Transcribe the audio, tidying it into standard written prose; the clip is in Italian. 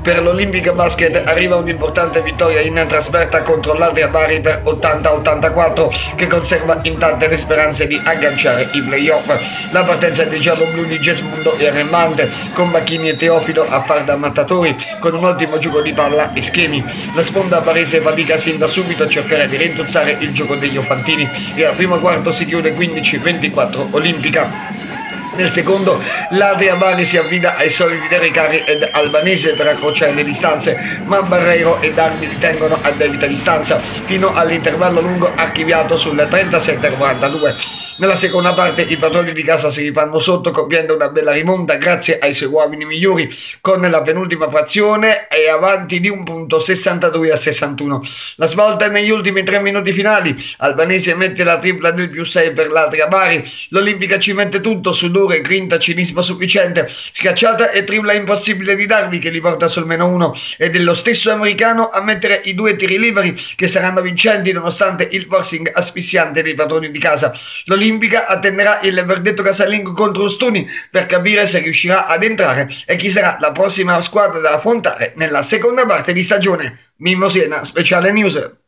Per l'Olimpica Basket arriva un'importante vittoria in trasferta contro l'Adria Bari per 80-84 che conserva intatte le speranze di agganciare i playoff. La partenza dei giallo-blu di Gesmundo è arrembante, con Bacchini e Teofilo a far da mattatori con un ottimo gioco di palla e schemi. La sponda barese fatica sin da subito a cercare di rintuzzare il gioco degli Opantini e al primo quarto si chiude 15-24 Olimpica. Nel secondo l'Adria Bari si affida ai soliti Derricari ed Albanese per accorciare le distanze, ma Barreiro e Dardi li tengono a debita distanza fino all'intervallo lungo archiviato sul 37-42. Nella seconda parte i padroni di casa si rifanno sotto compiendo una bella rimonta grazie ai suoi uomini migliori, con la penultima frazione e avanti di un punto 62-61. La svolta è negli ultimi 3 minuti finali. Albanese mette la tripla del +6 per l'Adria Bari. L'Olimpica ci mette tutto, sudore, grinta, cinismo sufficiente, schiacciata e tripla impossibile di Darby che li porta sul -1 ed è lo stesso americano a mettere i 2 tiri liberi che saranno vincenti nonostante il forcing asfissiante dei padroni di casa. L'Olimpica attenderà il verdetto casalingo contro Ostuni per capire se riuscirà ad entrare e chi sarà la prossima squadra da affrontare nella seconda parte di stagione. Mimmo Siena, Speciale News.